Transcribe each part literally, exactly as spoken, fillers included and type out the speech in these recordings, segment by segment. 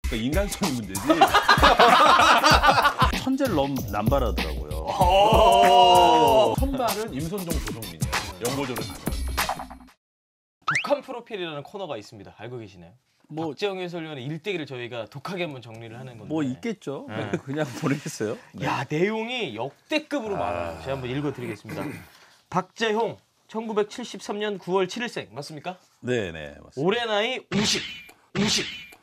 그러니까 인간성이 문제지. 천재를 너무 남발하더라고요. 선발은 임선종 조성민이야. 연고조를 가면. 독한 프로필이라는 코너가 있습니다. 알고 계시나요? 뭐 박재홍 해설위원의 일대기를 저희가 독하게 한번 정리를 하는 건데. 뭐 있겠죠. 네. 그냥 모르겠어요. 네. 야, 내용이 역대급으로 아... 많아요. 제가 한번 읽어드리겠습니다. 박재홍 천구백칠십삼 년 구월 칠일생 맞습니까? 네네 맞습니다. 올해 나이 오십. 오십.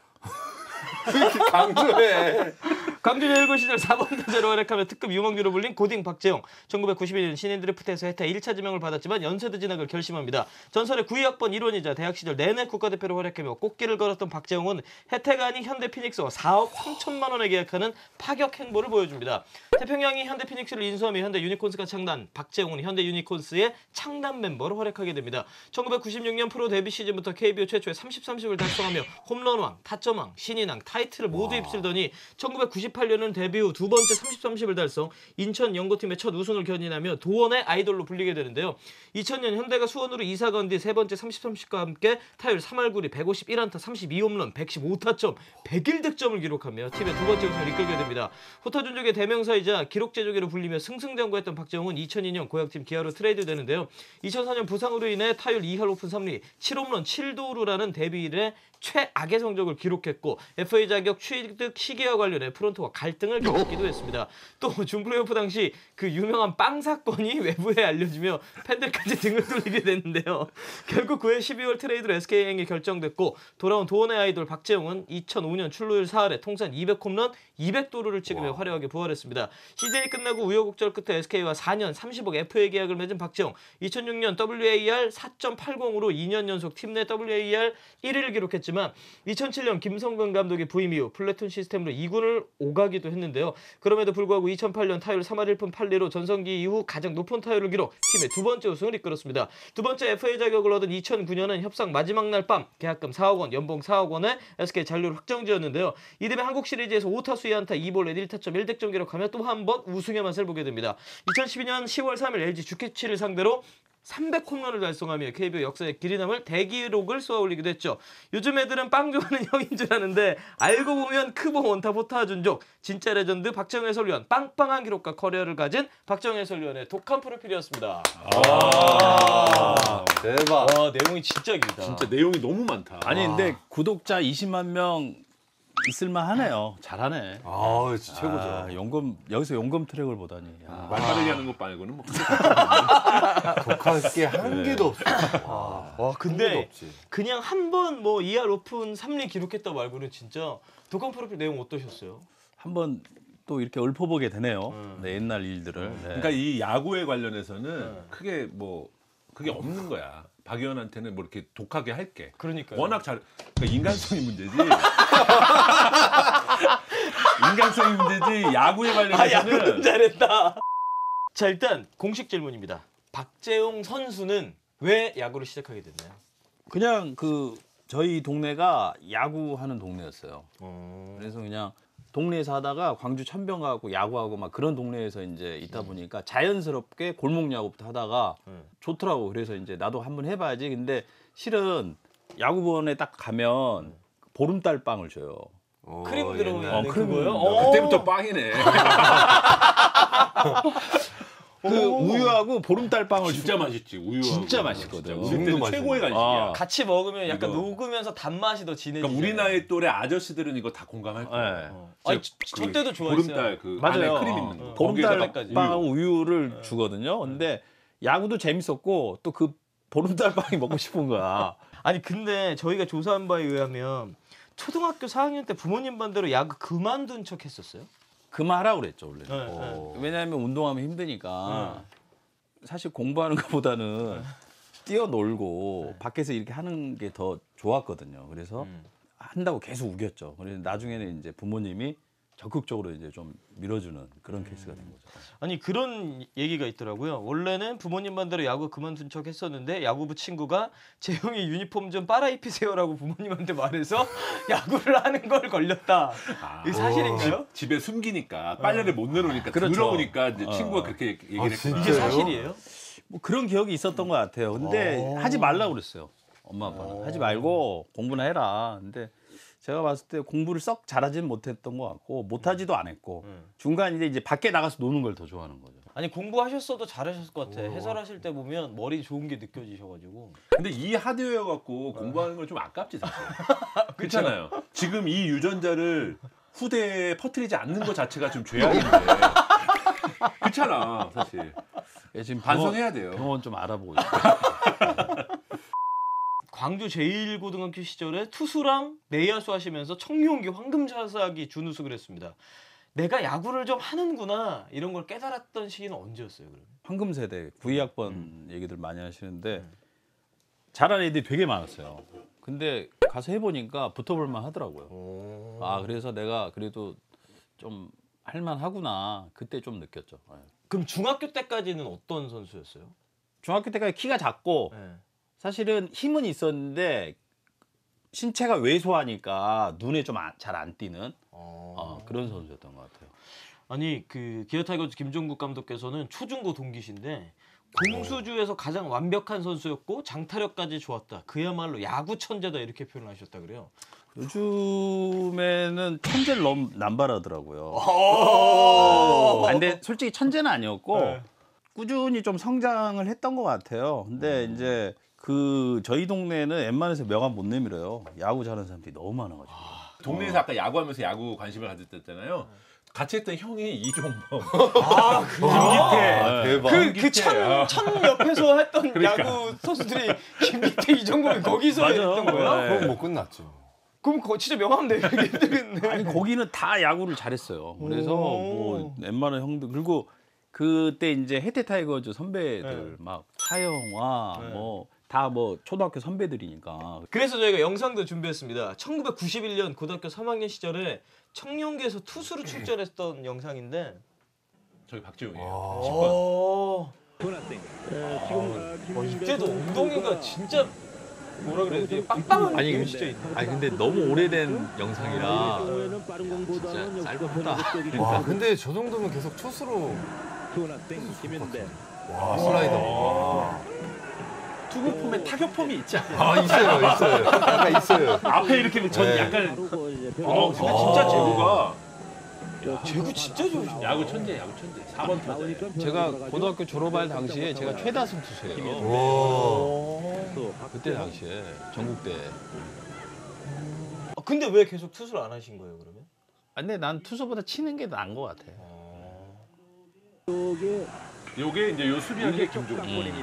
왜 이렇게 강조해? 광주 열고 시절 사 번 타자로 활약하며 특급 유망주로 불린 고딩 박재홍. 천구백구십일 년 신인 드래프트에서 혜태 일 차 지명을 받았지만 연세대 진학을 결심합니다. 전설의 구위 학번 일원이자 대학 시절 내내 국가대표로 활약하며 꽃길을 걸었던 박재홍은 혜태가 아닌 현대 피닉스와 사억 삼천만 원에 계약하는 파격 행보를 보여줍니다. 태평양이 현대 피닉스를 인수하며 현대 유니콘스가 창단, 박재홍은 현대 유니콘스의 창단 멤버로 활약하게 됩니다. 천구백구십육 년 프로 데뷔 시즌부터 케이비오 최초의 삼십 삼십을 달성하며 홈런왕, 타점왕, 신인왕, 타이틀을 모두 휩쓸더니 천구백구십팔 년은 데뷔 후 두 번째 삼십 삼십을 달성, 인천 연고팀의 첫 우승을 견인하며 도원의 아이돌로 불리게 되는데요. 이천 년 현대가 수원으로 이사 간 뒤 세 번째 삼십 삼십과 함께 타율 삼 할 구 리 백오십일 안타 삼십이 홈런 백십오 타점 백일 득점을 기록하며 팀의 두 번째 우승을 이끌게 됩니다. 호타준족의 대명사이자 기록 제조기로 불리며 승승장구했던 박재홍은 이천이 년 고향팀 기아로 트레이드 되는데요. 이천사 년 부상으로 인해 타율 이 할 오픈 삼 리 칠 홈런 칠 도루라는 데뷔 이래 최악의 성적을 기록했고 에프에이 자격 취득 시기와 관련해 프론트와 갈등을 겪기도 했습니다. 또 준플레이오프 당시 그 유명한 빵 사건이 외부에 알려지며 팬들까지 등을 돌리게 됐는데요. 결국 그해 십이월 트레이드로 에스케이행이 결정됐고 돌아온 도원의 아이돌 박재홍은 이천오 년 출루율 사 할에 통산 이백 홈런 이백 도루를 찍으며 와. 화려하게 부활했습니다. 시즌이 끝나고 우여곡절 끝에 에스케이와 사 년 삼십억 에프에이 계약을 맺은 박재홍. 이천육 년 더블유에이알 사 점 팔공으로 이 년 연속 팀 내 더블유에이알 일 위를 기록했지만 이천칠 년 김성근 감독의 부임 이후 플래툰 시스템으로 이 군을 오가기도 했는데요. 그럼에도 불구하고 이천팔 년 타율 삼 할 일 푼 팔 리로 전성기 이후 가장 높은 타율을 기록 팀의 두 번째 우승을 이끌었습니다. 두 번째 에프에이 자격을 얻은 이천구 년은 협상 마지막 날 밤 계약금 사억 원, 연봉 사억 원에 에스케이 잔류를 확정지었는데요. 이듬해 한국 시리즈에서 오 타수 이 안타 이 볼넷 일 타점 일 득점 기록하며 또 한 번 우승의 맛을 보게 됩니다. 이천십이 년 시월 삼 일 엘지 주키치를 상대로 삼백 홈런을 달성하며 케이비오 역사의 길이 남을 대기록을 쏘아올리기도 했죠. 요즘 애들은 빵 좋아하는 형인 줄 아는데 알고 보면 크보 원타 포타 준족 진짜 레전드 박재홍 해설위원. 빵빵한 기록과 커리어를 가진 박재홍 해설위원의 독한 프로필이었습니다. 아, 대박. 와, 내용이 진짜 길다. 진짜 내용이 너무 많다. 아니 근데 구독자 이십만 명 있을만 하네요. 잘하네. 아, 진짜 최고죠. 아, 용검 여기서 용검 트랙을 보다니. 아, 말빠르게 하는 것 말고는 뭐 독할 게 한 네. 개도 없어. 와, 와 근데 그냥 한 번 뭐 이 할 오픈 삼 리 기록했다 말고는 진짜 독한 프로필 내용 어떠셨어요? 한번 또 이렇게 읊어보게 되네요. 음. 네, 옛날 일들을. 네. 그러니까 이 야구에 관련해서는 음. 크게 뭐 그게 없는 거야. 박 의원한테는 뭐 이렇게 독하게 할게. 그러니까요. 워낙 잘 그러니까 인간성이 문제지. 인간성이 문제지. 야구에 아, 관련해서는 야구는 잘했다. 자, 일단 공식 질문입니다. 박재홍 선수는 왜 야구를 시작하게 됐나요? 그냥 그 저희 동네가 야구하는 동네였어요. 어... 그래서 그냥 동네에서 하다가 광주 천병 가고 야구하고 막 그런 동네에서 이제 있다 보니까 자연스럽게 골목 야구부터 하다가 음. 좋더라고. 그래서 이제 나도 한번 해봐야지. 근데 실은 야구본에 딱 가면 보름달 빵을 줘요. 어, 크림 들어있는 어, 크림 그거요? 들어있는 어. 그때부터 빵이네. 그 우유하고 보름달 빵을 진짜 맛있지. 우유. 진짜 맛있거든. 우리 때는 우유도 최고의 맛있네. 간식이야. 아. 같이 먹으면 약간 이거. 녹으면서 단맛이 더 진해지죠. 그러니까 우리 나이 또래 아저씨들은 이거 다 공감할 거야. 네. 어. 아니, 저, 저 그 때도 좋아했어요. 보름달 그 맞아요. 안에 크림 있는 어. 거. 보름달 거기에다가 빵하고 우유. 우유를 주거든요. 근데 야구도 재밌었고 또 그 보름달 빵이 먹고 싶은 거야. 아니 근데 저희가 조사한 바에 의하면 초등학교 사 학년 때 부모님 반대로 야구 그만둔 척 했었어요? 그만하라고 그랬죠 원래. 네, 어. 왜냐하면 운동하면 힘드니까 네. 사실 공부하는 것보다는 뛰어놀고 밖에서 이렇게 하는 게 더 좋았거든요. 그래서 음. 한다고 계속 우겼죠. 그래서 나중에는 이제 부모님이 적극적으로 이제 좀 밀어주는 그런 케이스가 된 거죠. 아니 그런 얘기가 있더라고요. 원래는 부모님 반대로 야구 그만둔 척 했었는데 야구부 친구가 재용이 유니폼 좀 빨아 입히세요라고 부모님한테 말해서 야구를 하는 걸 걸렸다. 아. 이게 사실인가요? 집에 숨기니까 빨래를 못 내놓으니까 그렇죠. 더러우니까 이제 어. 친구가 그렇게 얘기를 아, 했구나. 이게 진짜요? 사실이에요? 뭐 그런 기억이 있었던 것 같아요. 근데 오. 하지 말라고 그랬어요. 엄마 아빠는 하지 말고 공부나 해라. 근데 제가 봤을 때 공부를 썩 잘하지는 못했던 것 같고 못하지도 않았고 음. 중간에 이제 밖에 나가서 노는 걸 더 좋아하는 거죠. 아니 공부하셨어도 잘하셨을 것 같아. 해설하실 때 보면 머리 좋은 게 느껴지셔가지고. 근데 이 하드웨어 갖고 공부하는 건 좀 아깝지 사실. 그렇잖아요. 지금 이 유전자를 후대에 퍼뜨리지 않는 것 자체가 좀 죄악인데. 그렇잖아 사실. 예, 지금 반성해야 돼요. 병원 좀 알아보고 있어요. 광주 제일 고등학교 시절에 투수랑 내야수 하시면서 청룡기 황금자사기 준우승을 했습니다. 내가 야구를 좀 하는구나 이런 걸 깨달았던 시기는 언제였어요? 그러면? 황금 세대 구이 학번 얘기들 많이 하시는데 잘하는 애들이 되게 많았어요. 근데 가서 해보니까 붙어볼만 하더라고요. 아 그래서 내가 그래도 좀 할만하구나 그때 좀 느꼈죠. 네. 그럼 중학교 때까지는 어떤 선수였어요? 중학교 때까지 키가 작고 네. 사실은 힘은 있었는데 신체가 왜소하니까 눈에 좀 잘 안 띄는 어... 어, 그런 선수였던 것 같아요. 아니 그 기아 타이거즈 김종국 감독께서는 초중고 동기신데 공수주에서 가장 완벽한 선수였고 장타력까지 좋았다. 그야말로 야구 천재다 이렇게 표현하셨다 그래요. 요즘에는 천재를 너무 남발하더라고요. 아, 근데 솔직히 천재는 아니었고 네. 꾸준히 좀 성장을 했던 것 같아요. 근데 음. 이제 그 저희 동네는 웬만해서 명함 못 내밀어요. 야구 잘하는 사람들이 너무 많아가지고. 동네에서 아까 야구하면서 야구 관심을 가졌잖아요. 같이 했던 형이 이종범. 아, 그 김기태. 대박. 그그천 천 옆에서 했던 그러니까. 야구 선수들이 김기태 이정범이 거기서 맞아. 했던 거야? 네. 그럼 뭐 끝났죠. 그럼 그거 진짜 명함 내밀기 힘들겠네. 아니 거기는 다 야구를 잘했어요. 그래서 뭐 웬만한 형들 그리고 그때 이제 해태 타이거즈 선배들 네. 막 차영화 네. 뭐 다 뭐 초등학교 선배들이니까 그래서 저희가 영상도 준비했습니다. 천구백구십일 년 고등학교 삼 학년 시절에 청룡기에서 투수로 출전했던 영상인데. 저기 박지웅이에요. 오. 와, 이때도 엉덩이가 진짜 뭐라 그래야 돼? 빵빵한 아니, 느낌이 근데- 진짜 있네. 아니 근데 너무 오래된 영상이라 진짜 짧다. 와 근데 저 정도면 계속 투수로 김현대. 와 슬라이더. 투구폼에 타격폼이 있지 않아? 아 있어요 있어요. 약간 있어요. 앞에 이렇게 전 네. 약간 어, 어 근데 진짜 제구가 제구 진짜 좋으시네. 야구 천재 야구 천재 사 번 타자. 제가 고등학교 졸업할 당시에 제가 최다승 투수예요. 와. 그때 당시에 전국대. 아, 근데 왜 계속 투수를 안 하신 거예요, 그러면? 아, 근데 난 투수보다 치는 게 나은 것 같아. 요게 이제 요 수비하는 게 김종국.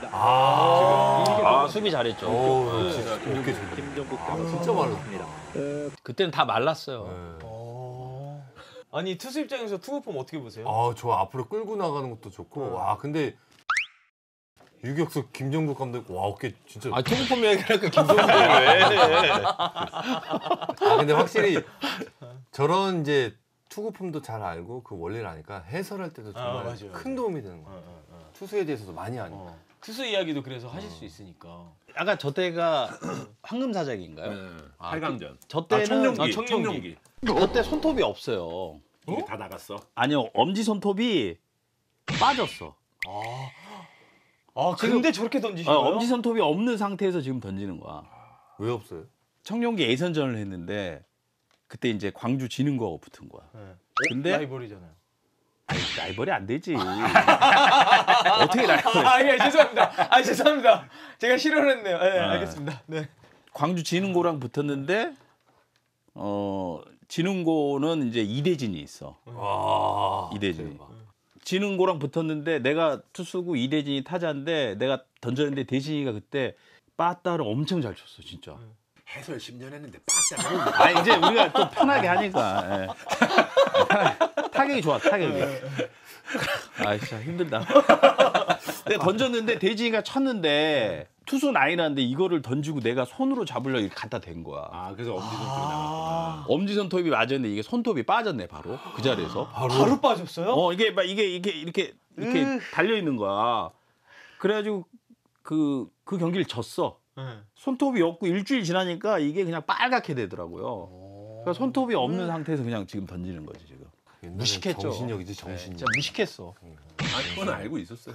아, 수비 잘했죠. 오 네. 진짜 이렇게 좋네. 김종국 아, 진짜 말랐다. 그때는 다 말랐어요. 네. 어... 아니 투수 입장에서 투구폼 어떻게 보세요? 아, 저 앞으로 끌고 나가는 것도 좋고, 와, 근데 유격수 김정국 감독, 와, 어깨 진짜. 아, 투구폼 얘기하니까 김종국이 왜? 아, 근데 확실히 저런 이제 투구폼도 잘 알고 그 원리를 아니까 해설할 때도 정말 아, 맞아요, 큰 맞아요. 도움이 되는 어, 거예요. 어, 어. 투수에 대해서도 많이 아니까. 어. 투수 이야기도 그래서 하실 수 있으니까. 아까 저 때가 황금사작인가요? 네. 아, 팔 강전. 저 때는 아, 청룡기. 아, 청룡기. 청룡기. 저 때 손톱이 없어요. 이게 다 나갔어. 아니요, 엄지 손톱이 빠졌어. 아 근데 저렇게 던지신 어, 거예요? 엄지 손톱이 없는 상태에서 지금 던지는 거야. 왜 없어요? 청룡기 예선전을 했는데 그때 이제 광주 지능고하고 붙은 거야. 네. 근데 라이벌이잖아요. 아니, 라이벌이 안 되지. 어떻게 라이벌? 아, 예, 죄송합니다. 아, 죄송합니다. 제가 실언했네요. 네, 아. 알겠습니다. 네. 광주 지능고랑 붙었는데 어 지능고는 이제 이대진이 있어. 와. 이대진이. 지능고랑 붙었는데 내가 투수고 이대진이 타자인데 내가 던졌는데 대진이가 그때 빠따를 엄청 잘 쳤어 진짜. 해설 십 년 했는데 빡 아 이제 우리가 또 편하게 하니까 예. 타격이 좋아 타격이. 아 진짜 힘들다. 내가 던졌는데 대진이가 쳤는데 투수 나이라는데 이거를 던지고 내가 손으로 잡으려고 이렇게 갖다 댄 거야. 아 그래서 엄지 손톱이 나갔구나. 엄지 손톱이 맞았는데 이게 손톱이 빠졌네 바로 그 자리에서. 바로 빠졌어요? 어 이게 막 이게 이게 이렇게 이렇게 으. 달려 있는 거야. 그래가지고 그 그 경기를 졌어. 네. 손톱이 없고 일주일 지나니까 이게 그냥 빨갛게 되더라고요. 그러니까 손톱이 없는 상태에서 그냥 지금 던지는 거지 지금. 옛날엔 무식했죠. 정신력이지 정신력. 진짜 무식했어. 아니 그건 알고 있었어요.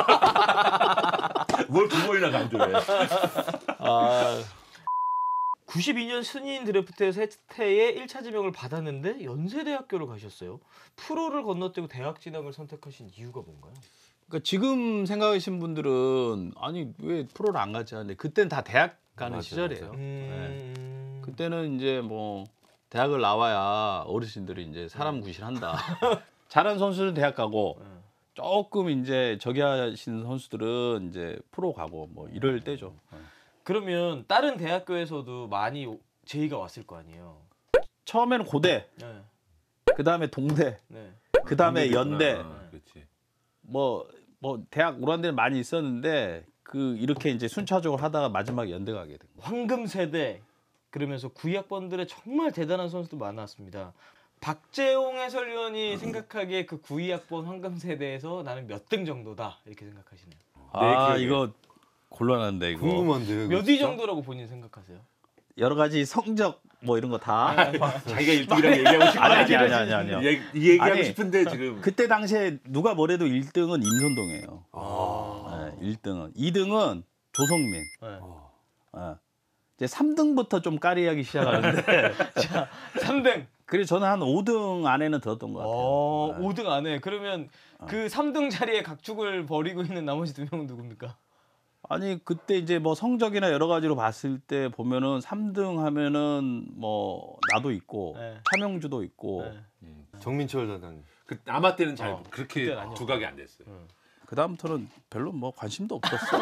뭘 그거이나 강조해. 아 구십이 년 신인 드래프트에서 해태의 일 차 지명을 받았는데 연세대학교를 가셨어요. 프로를 건너뛰고 대학 진학을 선택하신 이유가 뭔가요? 그러니까 지금 생각하신 분들은 아니 왜 프로를 안 가지 하는데 그때는 다 대학 가는 맞아요, 시절이에요. 맞아요. 음... 네. 그때는 이제 뭐 대학을 나와야 어르신들이 이제 사람 구실한다. 잘하는 선수는 대학 가고 네. 조금 이제 저기 하신 선수들은 이제 프로 가고 뭐 이럴 때죠. 그러면 다른 대학교에서도 많이 제의가 왔을 거 아니에요. 처음에는 고대, 네. 그 다음에 동대, 네. 그 다음에 연대, 아, 그렇지. 뭐, 뭐 대학 오란 데는 많이 있었는데 그 이렇게 이제 순차적으로 하다가 마지막에 연대 가게 된 거예요. 황금 세대 그러면서 구위 학번들의 정말 대단한 선수도 많았습니다. 박재홍 해설위원이 생각하기에 그 구위 학번 황금 세대에서 나는 몇 등 정도다 이렇게 생각하시네요. 아 기억에. 이거 곤란한데 이거. 궁금한데요. 몇 위 정도라고 본인 생각하세요? 여러 가지 성적 뭐 이런 거 다. 자기가 일 등이라고 얘기하고 싶은 아니, 거지. 아니, 아니, 아니, 아니요. 이, 이 얘기하고 아니, 싶은데 지금 그때 당시에 누가 뭐래도 일 등은 임선동이에요. 아. 네, 일 등은. 이 등은 조성민. 네. 네. 이제 삼 등부터 좀 까리하기 시작하는데 자, 삼 등. 그래서 저는 한 오 등 안에는 들었던 것 같아요. 어, 네. 오 등 안에. 그러면 그 삼 등 자리에 각축을 벌이고 있는 나머지 두 명은 누굽니까? 아니 그때 이제 뭐 성적이나 여러 가지로 봤을 때 보면은 삼 등 하면은 뭐 나도 있고 네. 차명주도 있고 네. 정민철 단장님. 그 아마 때는 잘 어, 그렇게 그때는 아니었어. 두각이 안 됐어요. 그 다음부터는 별로 뭐 관심도 없었어.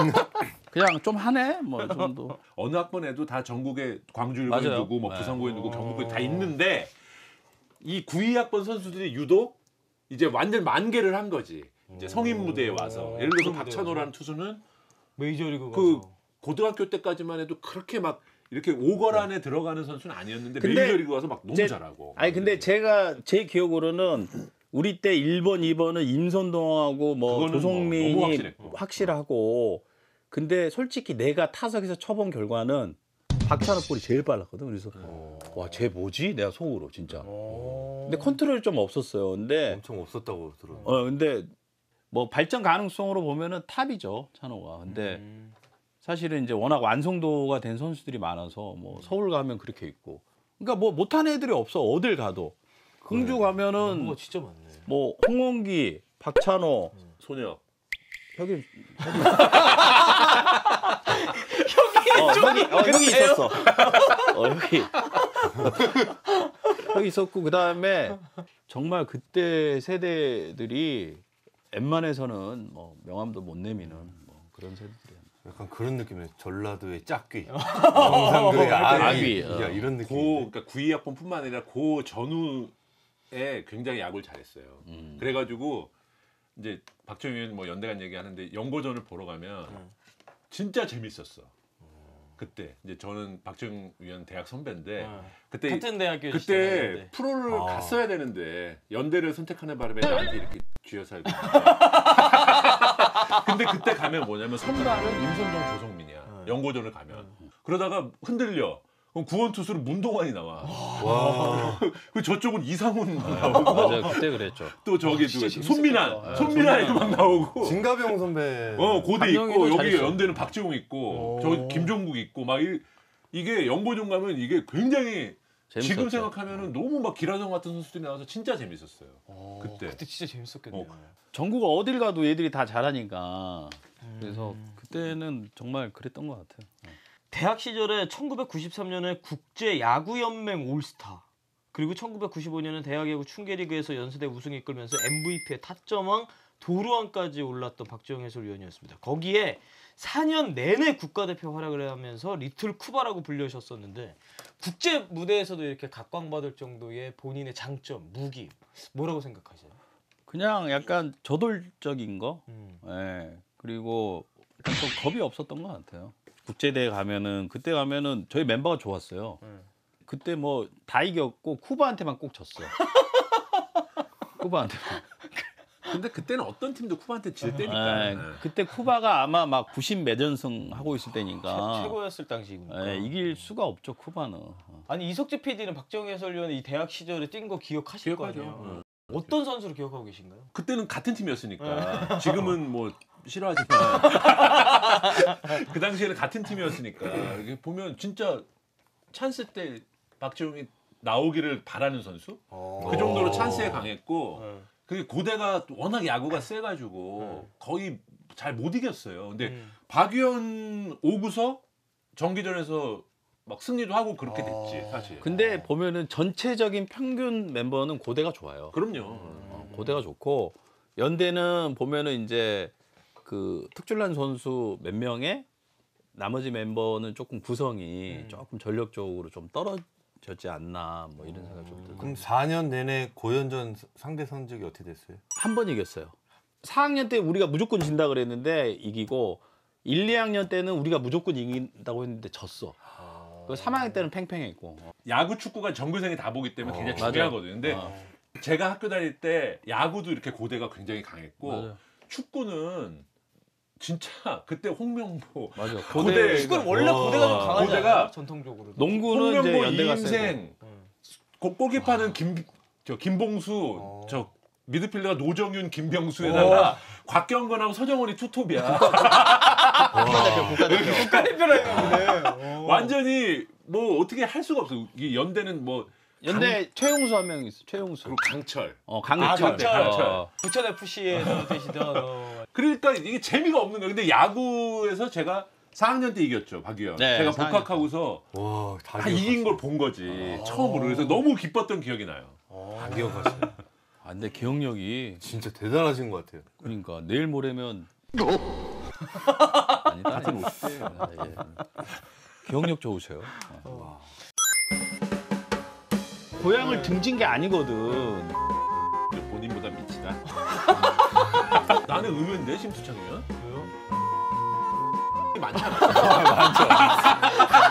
그냥 좀 하네 뭐 이 정도. 어느 학번에도 다 전국에 광주일고에 맞아요. 누구, 뭐 네. 부산고에 누구, 경북고에 다 어. 있는데 이 구위 학번 선수들이 유독 이제 완전 만개를 한 거지. 이제 성인 무대에 와서 예를 들어서 무대에 박찬호라는 투수는 메이저리그 그 가서. 고등학교 때까지만 해도 그렇게 막 이렇게 오걸 안에 들어가는 선수는 아니었는데 근데 메이저리그 와서 막 너무 제- 잘하고. 아니 근데 제가 제 기억으로는 우리 때 일 번, 이 번은 임선동하고 뭐 그거는 뭐 조성민이 너무 확실했고. 확실하고 근데 솔직히 내가 타석에서 쳐본 결과는 박찬호 볼이 제일 빨랐거든. 그래서 와, 쟤 뭐지? 내가 속으로 진짜. 어. 근데 컨트롤이 좀 없었어요. 근데 엄청 없었다고 들었는데. 어 근데 뭐 발전 가능성으로 보면은 탑이죠, 찬호가. 근데 음. 사실은 이제 워낙 완성도가 된 선수들이 많아서 뭐 서울 가면 그렇게 있고. 그러니까 뭐 못하는 애들이 없어. 어딜 가도. 공주 가면은 뭐가 진짜 많네. 뭐 홍원기, 박찬호, 소녀. 형이 어, 형이 어, 형이 있었어. 어, 형이 형이 있었고 그 다음에 정말 그때 세대들이 웬만해서는 뭐 명함도 못 내미는 뭐 그런 세대들이야. 약간 그런 느낌이에요. 전라도의 짝귀, 경상도의 아귀, 아귀, 어. 야, 이런 느낌. 고 그러니까 구위 학번뿐만 아니라 고 전후에 굉장히 야구를 잘했어요. 음. 그래가지고 이제 박정희 의원 뭐 연대 간 얘기하는데 연고전을 보러 가면 진짜 재밌었어. 그때 이제 저는 박정희 의원 대학 선배인데 어. 그때 같은 대학교 그때 프로를 아. 갔어야 되는데 연대를 선택하는 바람에 나한테 이렇게 쥐어서 알고 근데 그때 가면 뭐냐면 선발은 임선동 조성민이야. 연고전을 가면 그러다가 흔들려. 그럼 구원 투수로 문동환이 나와. 와. 그 저쪽은 이상훈 나오고 맞아요, 그때 그랬죠. 또 저기 진짜 누가 손민환, 재밌었겠다. 손민환 애들 막 나오고. 진가병 선배. 어 고대 있고 박명희도 여기 잘했어. 연대는 박지용 있고 오. 저 김종국 있고 막 이, 이게 연고전 가면 이게 굉장히 지금 재밌었죠. 생각하면은 너무 막 기라성 같은 선수들이 나와서 진짜 재밌었어요. 어, 그때. 그때 진짜 재밌었겠네요. 어. 전국 어딜 가도 얘들이 다 잘하니까 그래서 그때는 정말 그랬던 것 같아요. 대학 시절에 천구백구십삼 년에 국제 야구 연맹 올스타 그리고 천구백구십오 년에 대학 야구 충계리그에서 연세대 우승 이끌면서 엠브이피의 타점왕 도루왕까지 올랐던 박지영 해설위원이었습니다. 거기에 사 년 내내 국가대표 활약을 하면서 리틀 쿠바라고 불려셨었는데 국제 무대에서도 이렇게 각광받을 정도의 본인의 장점, 무기 뭐라고 생각하세요? 그냥 약간 저돌적인 거. 음. 예. 그리고 일단 좀 겁이 없었던 것 같아요. 국제대회 가면은 그때 가면은 저희 멤버가 좋았어요. 음. 그때 뭐 다 이겼고 쿠바한테만 꼭 졌어. 쿠바한테. 근데 그때는 어떤 팀도 쿠바한테 질 때니까. 예. 그때 쿠바가 아마 막 구십 몇 연승 하고 있을 때니까. 최고였을 당시니까. 예, 이길 수가 없죠 쿠바는. 아니 이석재 피디는 박정희 해설위원이 이 대학 시절에 뛴 거 기억하실 거 기억하죠. 아니에요? 응. 어떤 선수를 기억하고 계신가요? 그때는 같은 팀이었으니까. 지금은 뭐 싫어하지만 그 당시에는 같은 팀이었으니까 이게 보면 진짜 찬스 때 박지웅이 나오기를 바라는 선수. 어. 그 정도로 찬스에 강했고 음. 그게 고대가 워낙 야구가 세가지고 음. 거의 잘 못 이겼어요. 근데 음. 박유현 오구서 정기전에서 막 승리도 하고 그렇게 됐지 어. 사실. 근데 보면은 전체적인 평균 멤버는 고대가 좋아요. 그럼요. 어, 고대가 좋고 연대는 보면은 이제 그 특출난 선수 몇 명에 나머지 멤버는 조금 구성이 음. 조금 전력적으로 좀 떨어졌지 않나 뭐 이런 생각 좀 들어요. 그럼 사 년 내내 고연전 상대 성적이 어떻게 됐어요? 한 번 이겼어요. 사 학년 때 우리가 무조건 진다 그랬는데 이기고 일, 이 학년 때는 우리가 무조건 이긴다고 했는데 졌어. 그 삼 학년 때는 팽팽했고. 야구 축구가 전교생이 다 보기 때문에 어, 굉장히 맞아요. 중요하거든요. 근데 어. 제가 학교 다닐 때 야구도 이렇게 고대가 굉장히 강했고 맞아요. 축구는 진짜 그때 홍명보, 맞아. 고대- 고대 축구는 원래 와. 고대가 좀 강하잖아요. 고대가 전통적으로. 농구는 이제 홍명보, 연대가 세고. 이인생, 음. 골- 골키퍼는 김, 저 김봉수, 어. 저 미드필더가 노정윤, 김병수에다가 곽경건하고 서정원이 투톱이야. 국가대표 국가대표. 국가대표라는 완전히 뭐 어떻게 할 수가 없어. 이 연대는 뭐 연대 최용수 한 명 있어. 최용수. 그리고 강철. 어, 아, 강철. 강철. 어. 부천 에프씨에서 뛰시던 어. 그러니까 이게 재미가 없는 거예요. 근데 야구에서 제가 사 학년 때 이겼죠, 박유현. 네, 제가 사 학년 복학하고서 와, 다 다 이긴 걸 본 거지. 처음으로. 그래서 너무 기뻤던 기억이 나요. 다 기억하시네. 아, 근데 기억력이 진짜 대단하신 것 같아요. 그러니까 내일 모레면 아니다. 같은 오십 대. 아, 예. 기억력 좋으세요. 어. 고향을 등진 게 아니거든. 본인보다 미치다. 나는 의외인데 심수창이면. 왜요? 많잖아.